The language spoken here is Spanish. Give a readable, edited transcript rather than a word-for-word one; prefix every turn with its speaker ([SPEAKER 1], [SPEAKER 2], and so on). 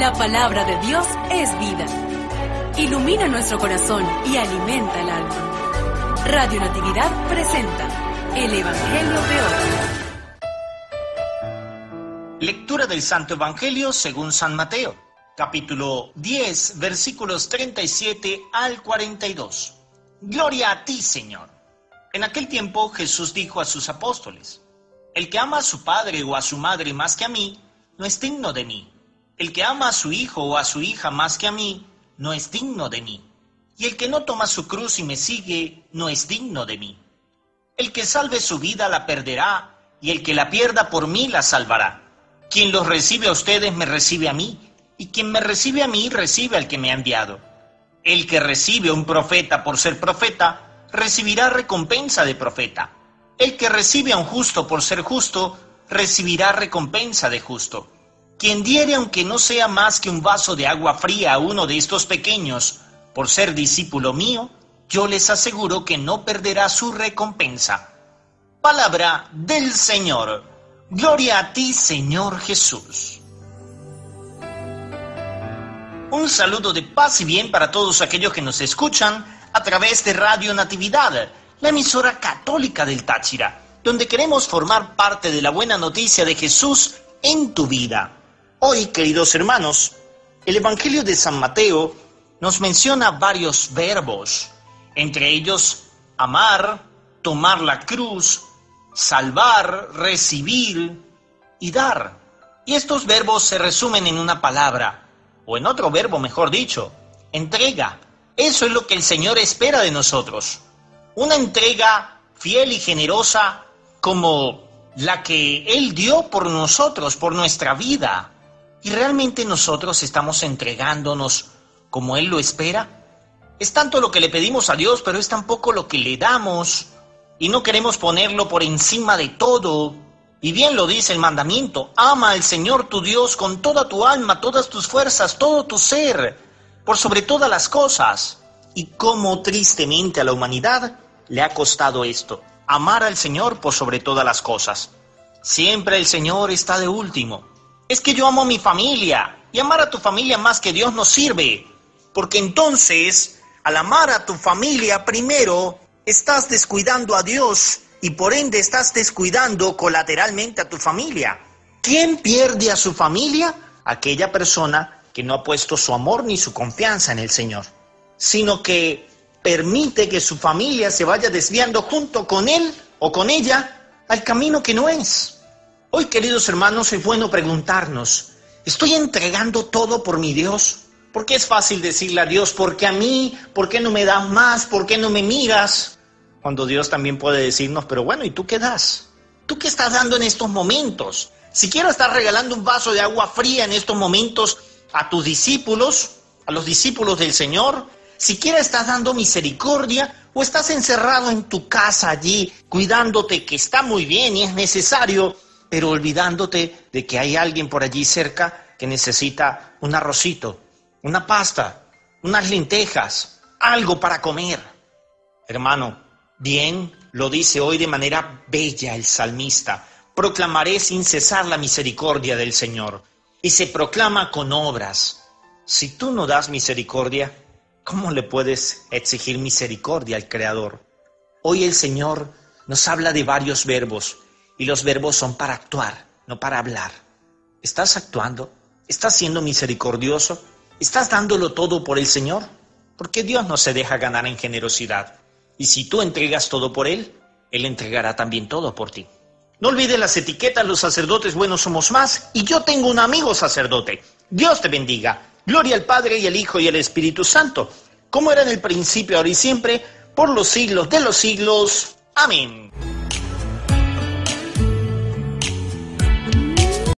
[SPEAKER 1] La palabra de Dios es vida. Ilumina nuestro corazón y alimenta el alma. Radio Natividad presenta el Evangelio de hoy.
[SPEAKER 2] Lectura del Santo Evangelio según San Mateo, capítulo 10, versículos 37 al 42. Gloria a ti, Señor. En aquel tiempo Jesús dijo a sus apóstoles: El que ama a su padre o a su madre más que a mí, no es digno de mí. El que ama a su hijo o a su hija más que a mí, no es digno de mí. Y el que no toma su cruz y me sigue, no es digno de mí. El que salve su vida la perderá, y el que la pierda por mí la salvará. Quien los recibe a ustedes me recibe a mí, y quien me recibe a mí recibe al que me ha enviado. El que recibe a un profeta por ser profeta, recibirá recompensa de profeta. El que recibe a un justo por ser justo, recibirá recompensa de justo. Quien diere, aunque no sea más que un vaso de agua fría a uno de estos pequeños, por ser discípulo mío, yo les aseguro que no perderá su recompensa. Palabra del Señor. Gloria a ti, Señor Jesús. Un saludo de paz y bien para todos aquellos que nos escuchan a través de Radio Natividad, la emisora católica del Táchira, donde queremos formar parte de la buena noticia de Jesús en tu vida. Hoy, queridos hermanos, el Evangelio de San Mateo nos menciona varios verbos, entre ellos amar, tomar la cruz, salvar, recibir y dar. Y estos verbos se resumen en una palabra, o en otro verbo mejor dicho, entrega. Eso es lo que el Señor espera de nosotros. Una entrega fiel y generosa como la que Él dio por nosotros, por nuestra vida. ¿Y realmente nosotros estamos entregándonos como Él lo espera? Es tanto lo que le pedimos a Dios, pero es tan poco lo que le damos. Y no queremos ponerlo por encima de todo. Y bien lo dice el mandamiento: ama al Señor tu Dios con toda tu alma, todas tus fuerzas, todo tu ser, por sobre todas las cosas. Y cómo tristemente a la humanidad le ha costado esto: amar al Señor por sobre todas las cosas. Siempre el Señor está de último. Es que yo amo a mi familia, y amar a tu familia más que Dios no sirve, porque entonces, al amar a tu familia primero, estás descuidando a Dios, y por ende estás descuidando colateralmente a tu familia. ¿Quién pierde a su familia? Aquella persona que no ha puesto su amor ni su confianza en el Señor, sino que permite que su familia se vaya desviando junto con él o con ella al camino que no es. Hoy, queridos hermanos, es bueno preguntarnos: ¿estoy entregando todo por mi Dios? Porque es fácil decirle a Dios: ¿por qué a mí? ¿Por qué no me das más? ¿Por qué no me miras? Cuando Dios también puede decirnos: pero bueno, ¿y tú qué das? ¿Tú qué estás dando en estos momentos? Siquiera estás regalando un vaso de agua fría en estos momentos a tus discípulos, a los discípulos del Señor. Siquiera estás dando misericordia, o estás encerrado en tu casa allí, cuidándote, que está muy bien y es necesario, pero olvidándote de que hay alguien por allí cerca que necesita un arrocito, una pasta, unas lentejas, algo para comer. Hermano, bien lo dice hoy de manera bella el salmista: proclamaré sin cesar la misericordia del Señor. Y se proclama con obras. Si tú no das misericordia, ¿cómo le puedes exigir misericordia al Creador? Hoy el Señor nos habla de varios verbos, y los verbos son para actuar, no para hablar. ¿Estás actuando? ¿Estás siendo misericordioso? ¿Estás dándolo todo por el Señor? Porque Dios no se deja ganar en generosidad. Y si tú entregas todo por Él, Él entregará también todo por ti. No olvides las etiquetas: los sacerdotes buenos somos más, y yo tengo un amigo sacerdote. Dios te bendiga. Gloria al Padre, y al Hijo, y al Espíritu Santo, como era en el principio, ahora y siempre, por los siglos de los siglos. Amén.